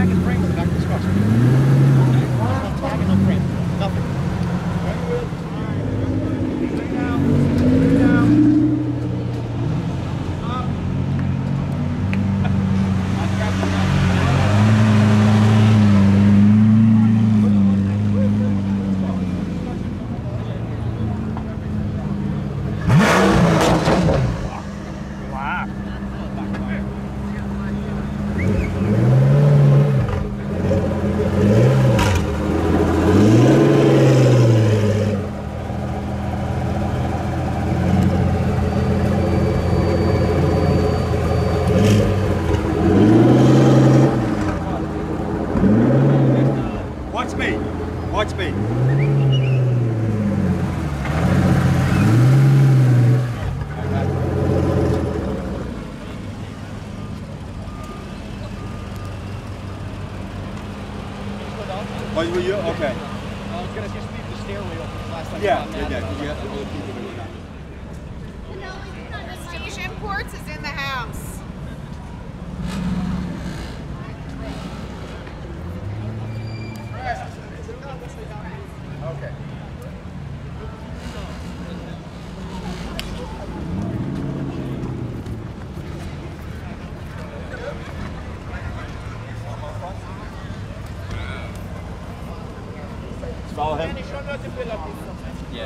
tag and frame in the back of this car. No tag and no frame. Nothing. Watch me. Watch me. Oh, were you? Okay. I was going to just leave the stairway open last time. Yeah, because you have the other people that were not. Prestige Imports is in the house. Okay. Follow him. Yeah.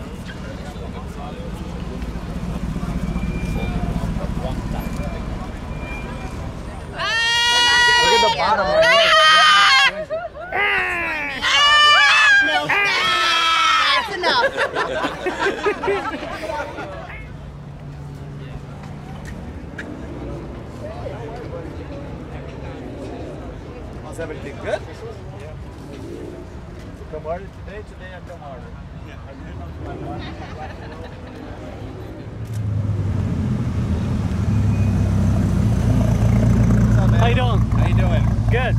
Look at the bottom right No, that's enough. How's everything good? Come harder today. Today I come harder. How you doing? How you doing? Good.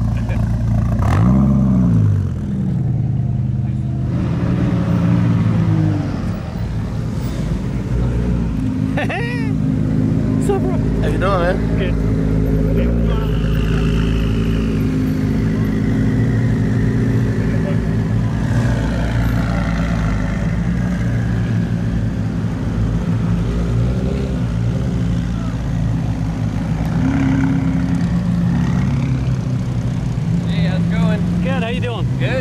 What's up, bro? How you doing, man? Good. Hey, how's it going? Good. How you doing? Good.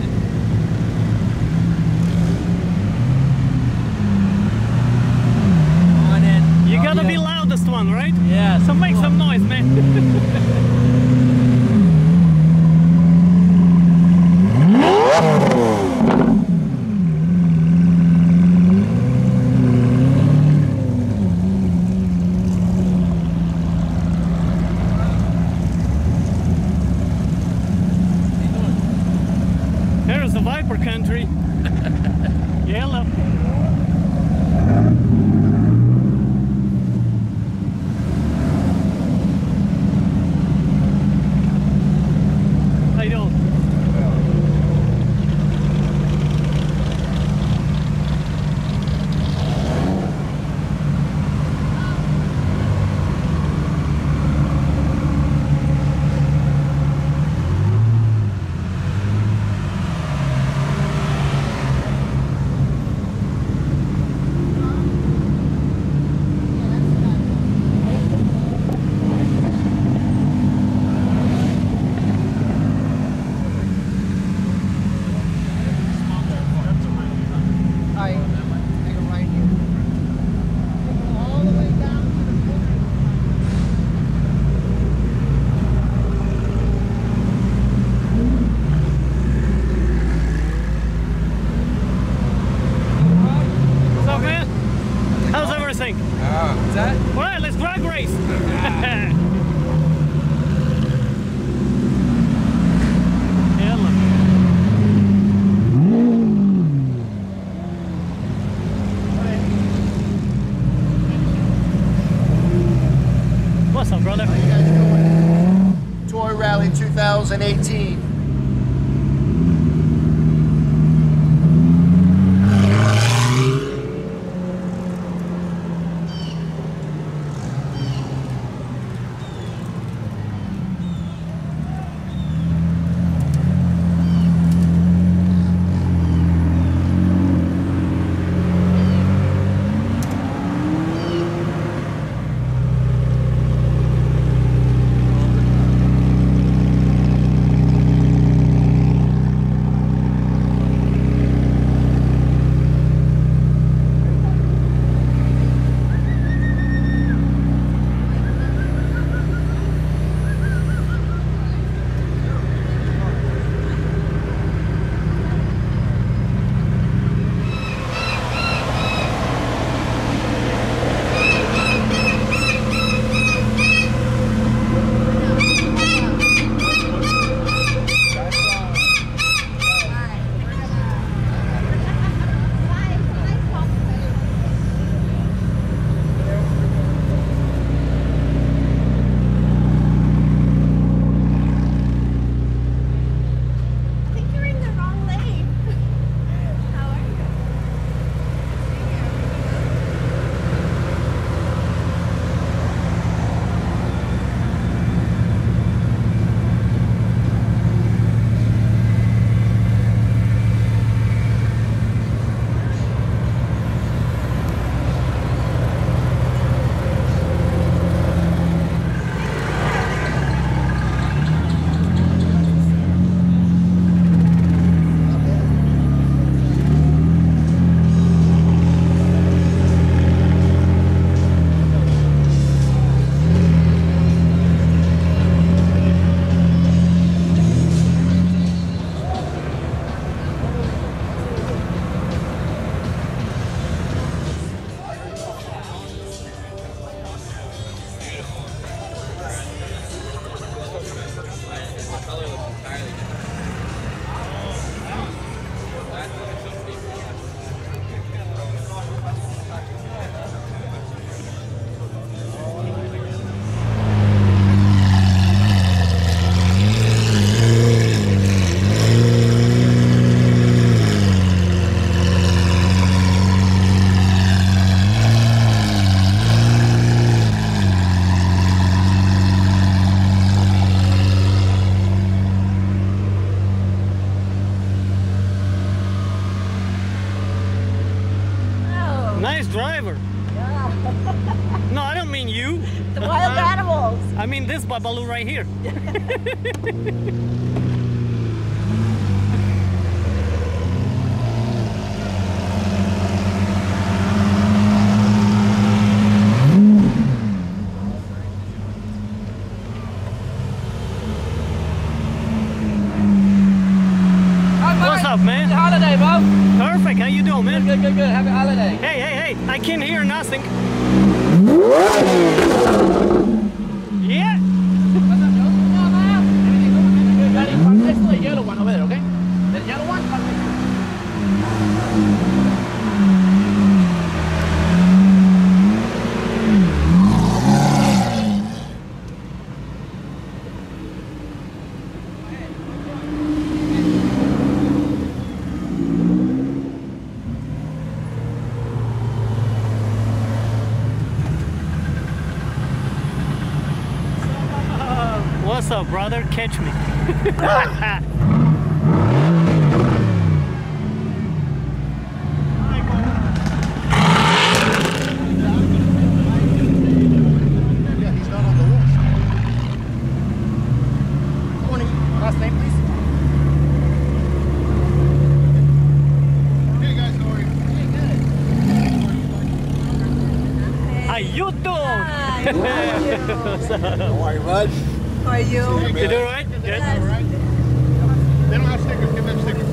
Come on in. You gotta be loudest one, right? Yeah. So make some noise, man. Here's the Viper country. Yellow. How you doing? What's up, man? How's everything? What's that? All right, let's drag race. Yellow. What's up, brother? How you guys doing? Toy Rally 2018. nice driver. No, I don't mean you. The wild animals. I mean this Babalu right here. What's up, man? Holiday, bro. Perfect. How you doing, man? Good. Happy holiday. Hey. I can't hear nothing. Yeah. Next to the yellow one over there, okay? The yellow one. What's up, brother? Catch me. Yeah, he's not on the list. Morning. Last name, please. Hey guys, how are you? How you doing? How are you, bud? How are you? You doing right? Good. They don't have stickers. Give them stickers.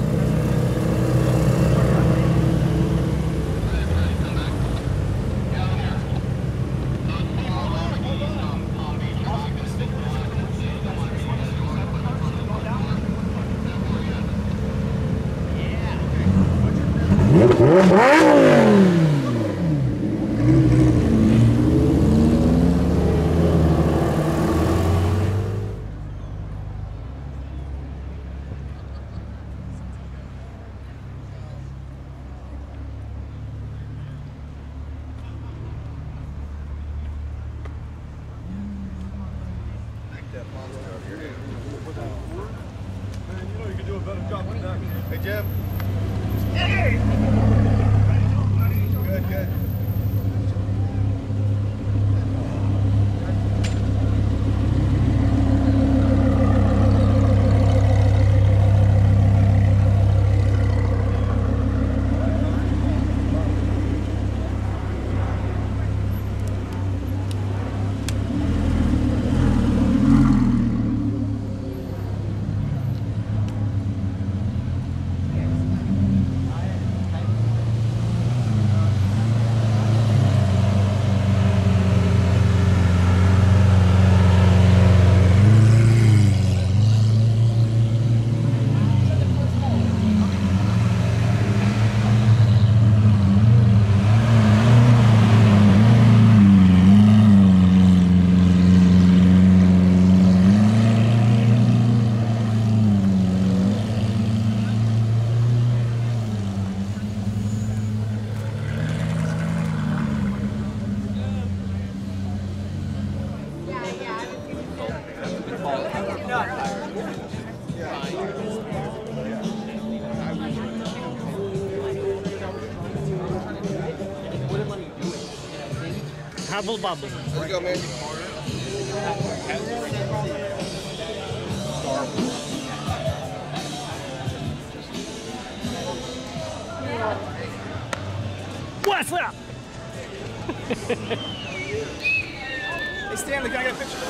Hey, Jim. Hey! Good. Hubble bubble. Let's go, man. What's up? Hey, Stanley, can I get a picture?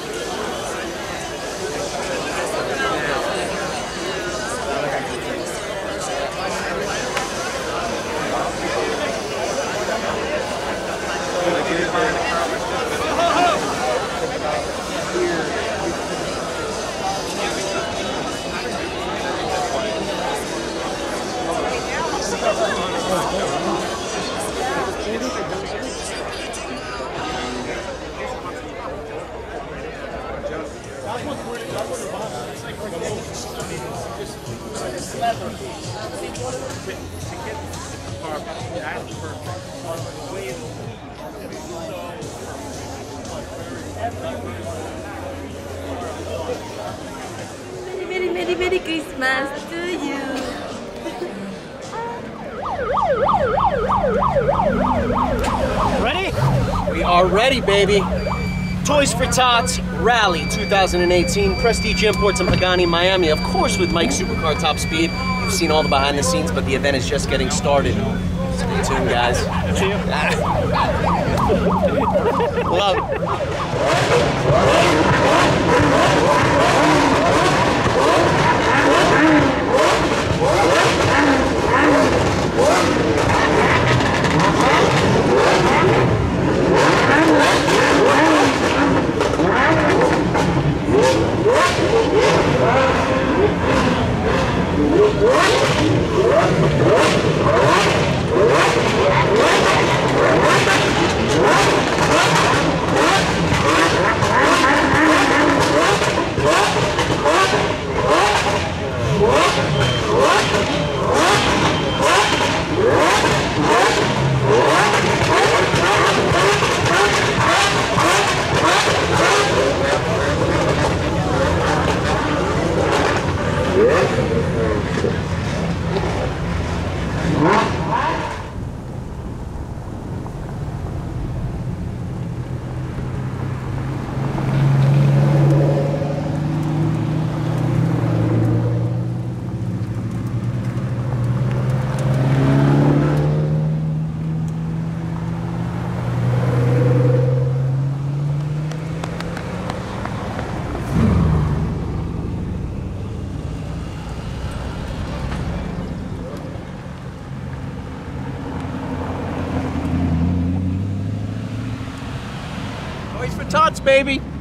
Merry Christmas to you. Ready? We are ready, baby. Toys for Tots Rally 2018, Prestige Imports in Pagani, Miami. Of course, with Mike Supercar Top Speed. You've seen all the behind the scenes, but the event is just getting started. Stay tuned, guys. See you. Love Toys for Tots, baby.